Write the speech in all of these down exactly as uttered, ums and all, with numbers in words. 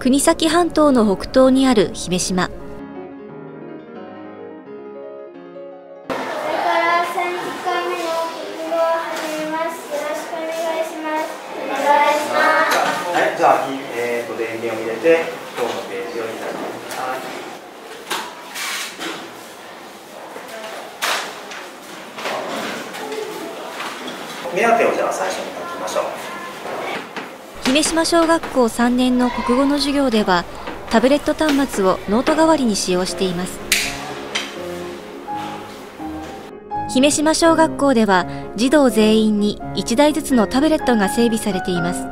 国東半島の北東にある姫島。 じゃあ、えー、と電源を入れて今日のページを開いてください。目当てをじゃあ最初に書きましょう。 姫島小学校さんねんの国語の授業ではタブレット端末をノート代わりに使用しています。姫島小学校では児童全員にいちだいずつのタブレットが整備されています。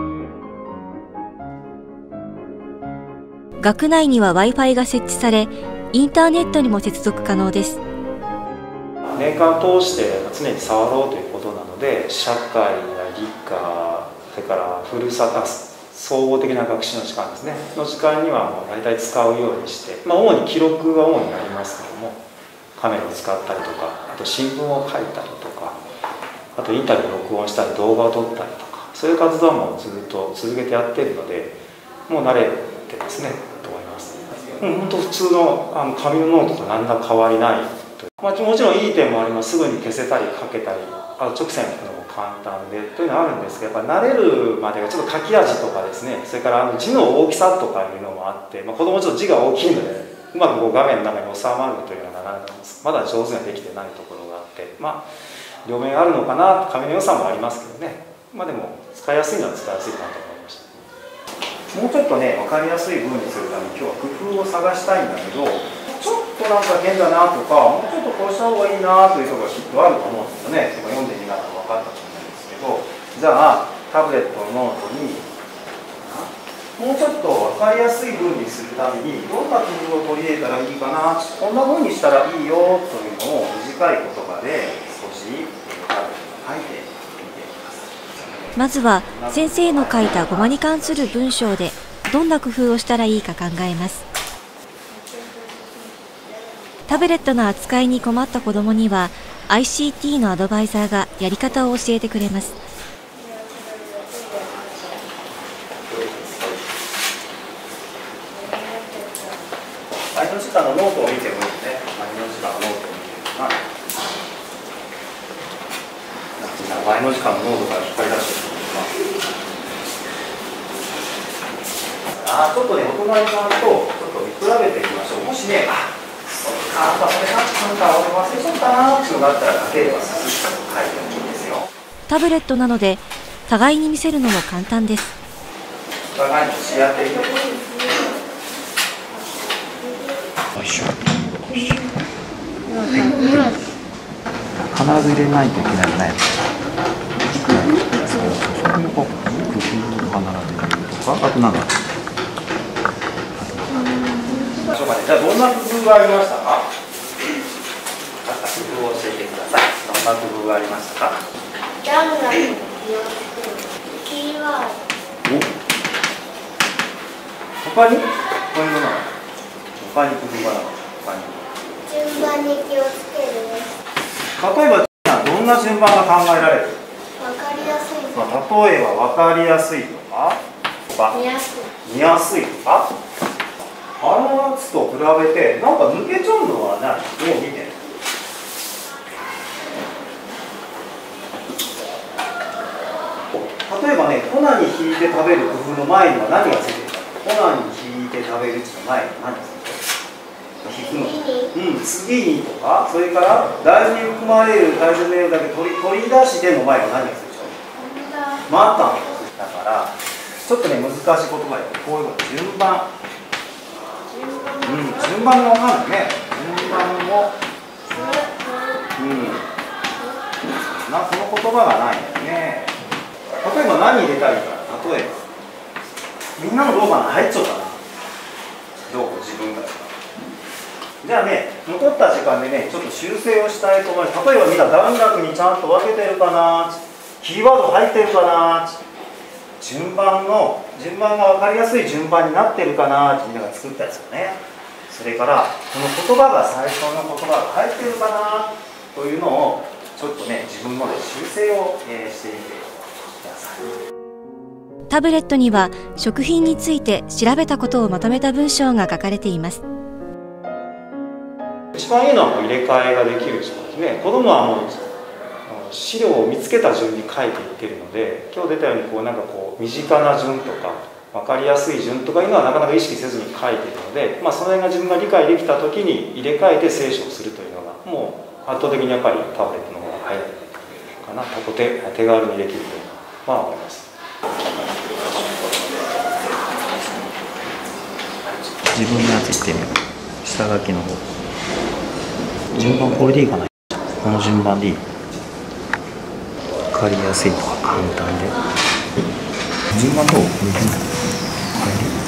学内には Wi-Fi が設置され、インターネットにも接続可能です。 年間通して常に触ろうということなので、社会や理科、それからふるさと総合的な学習の時間ですねの時間にはもう大体使うようにして、まあ、主に記録が主になりますけども、カメラを使ったりとか、あと新聞を書いたりとか、あとインタビューを録音したり動画を撮ったりとか、そういう活動もずっと続けてやっているので、もう慣れてますねと思います。うん、本当普通のあの紙のノートと何ら変わりないという、まあ、もちろんいい点もあります。すぐに消せたり書けたり、あと直線を引くのも簡単でというのはあるんですけど、やっぱ慣れるまでがちょっと書き味とかですね、それからあの字の大きさとかいうのもあって、まあ、子供ちょっと字が大きいのでうまくこう画面の中に収まるというような流れなんです。まだ上手にはできてないところがあって、まあ両面あるのかな、紙の良さもありますけどね、まあでも使いやすいのは使いやすいかなと思いました。もうちょっとね分かりやすい文にするために今日は工夫を探したいんだけど、ちょっとなんか変だなとか、もうちょっとこうした方がいいなというところがきっとあると思うんですよね。読んでみながら分かったと思うんですけど、じゃあタブレットのノートにもうちょっと分かりやすい文にするためにどんな工夫を取り入れたらいいかな、こんな風にしたらいいよというのを短い言葉で少しタブレットに書いてみてください。 まずは先生の書いた語話に関する文章でどんな工夫をしたらいいか考えます。タブレットの扱いに困った子どもには アイシーティー のアドバイザーがやり方を教えてくれます。 前の時間のノートを見てもいいですね。前の時間のノートを見てる前の時間のノートから引っ張り出してるあちょっとね、お隣さんとちょっと見比べてみましょう。もしね、あそっか、それだったんだ、俺忘れちゃったなっていうのがあったら書ければさっと書いてもいいですよ。 タブレットなので互いに見せるのも簡単です。 お互いにし合っている。よいしょ。必ず入れないといけないよね。そういう工夫を必ず入れるとか、あとなんだ。じゃあどんな工夫がありましたか？工夫を教えてください。どんな工夫がありましたか？ ラムダのキーワード。 他に？他に何？他に工夫がなかった。他に。 順番に気をつけるです。 例えばどんな順番が考えられる？ わかりやすい。 まあ、例えばわかりやすいとか、 見やすい。 見やすいとか。あのやつと比べてなんか抜けちゃうのは何？どう見てる？例えばね、粉に引いて食べる工夫の前には何がついてるか。粉に引いて食べるっていうの前に何がついてる？引くの。うん、次にとか、それから大豆に含まれる大豆メールだけ取り取り出しての前には何がついてるでしょう？まただからちょっとね難しい言葉でこういうの順番。うん、順番が分かんないね。順番を、うん、なその言葉がないんだよね。例えば何入れたらいいか。例えばみんなの動画が入っちゃったな。どう自分がじゃあね、残った時間でねちょっと修正をしたいと思います。例えばみんな段落にちゃんと分けてるかな、キーワード入ってるかな、順番の順番が分かりやすい順番になってるかなってみんなが作ったやつよね。それからこの言葉が最初の言葉が入ってるかなというのをちょっとね自分ので修正を、えー、してみてください。 タブレットには食品について調べたことをまとめた文章が書かれています。 一番いいのはもう入れ替えができる時間ですね。子どもはもう資料を見つけた順に書いていってるので、今日出たようにこうなんかこう身近な順とか分かりやすい順とかいうのはなかなか意識せずに書いているので、まあ、その辺が自分が理解できた時に入れ替えて聖書をするというのがもう圧倒的にやっぱりタブレットの方が早いかな、とて手軽にできるとは思います。 自分のやつ言ってみよう。下書きの方順番これでいいかな。この順番でいい。分かりやすいとか簡単で順番どう？これでいいんだ。これでいい。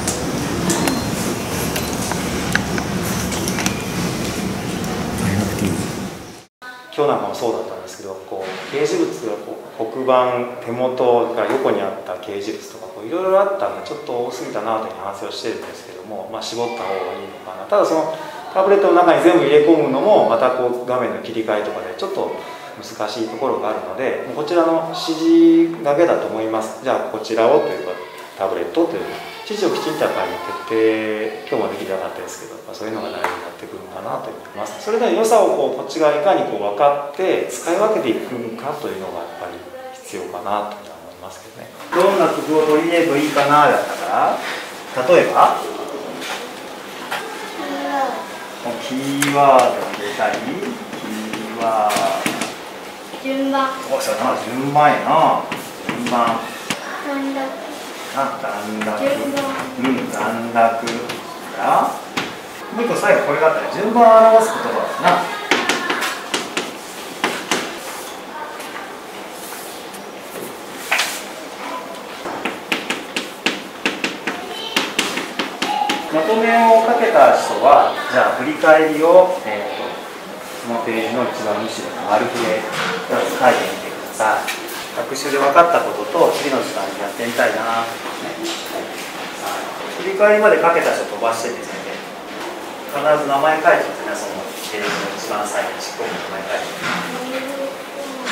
あれなくていい。 今日なんかもそうだったんですけど、こう掲示物がこう黒板手元から横にあった掲示物とかいろいろあったのでちょっと多すぎたなという反省をしているんですけども、まあ、絞った方がいいのかな。ただそのタブレットの中に全部入れ込むのもまたこう画面の切り替えとかでちょっと難しいところがあるので、こちらの指示だけだと思います。じゃあこちらをというかタブレットという指示をきちんとやっぱり徹底、今日もできなかったですけど、そういうのが大事になってくるのかなと思います。それでは良さをこうこっちがいかにこう分かって使い分けていくかというのがやっぱり必要かなと思いますけどね。どんな工夫を取り入れるといいかなだったから、例えばキーワードを入れたり、キーワード順番、 おそうだな、順番やな、順番短絡、 あ、段落、 順番、 うん、段落からもう一個最後これがあったら順番を表す言葉ですな。まとめをかけた人は、じゃあ振り返りを、えー、とそのページの一番後ろに丸筆で書いてみてください。学習で分かったことと次の時間にやってみたいな、ね、振り返りまでかけた人飛ばしてですね、必ず名前書いてますね。そのページの一番最後にしっかり名前書いてます。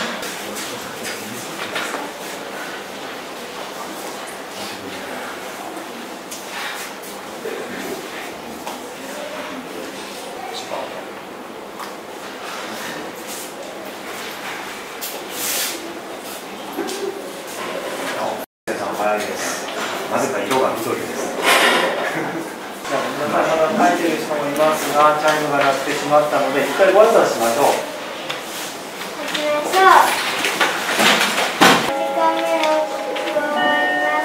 早いです。なぜか色が緑です。じゃあ、皆さんが書いている人もいますが、チャイムが鳴ってしまったので、一回ご挨拶しましょう。 始めましょう。時間目を終わります。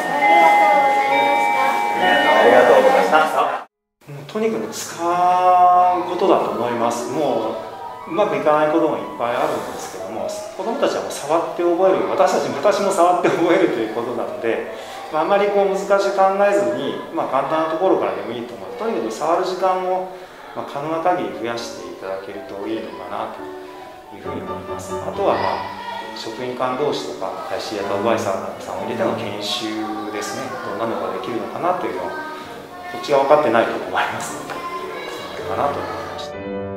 ありがとうございました。 ありがとうございました。とにかく使うことだと思います。もううまくいかないこともいっぱいあるんですけども、子どもたちはもう触って覚える、私たち昔も触って覚えるということなので、あんまりこう難しく考えずに、まあ、簡単なところからでもいいと思う。とにかく触る時間を、まあ、可能な限り増やしていただけるといいのかなというふうに思います。あとは、まあ、職員間同士とか アイシー やアドバイザーさんを入れての研修ですね。どんなのができるのかなというのをこっちが分かってないと思いますので、それかなと思いました。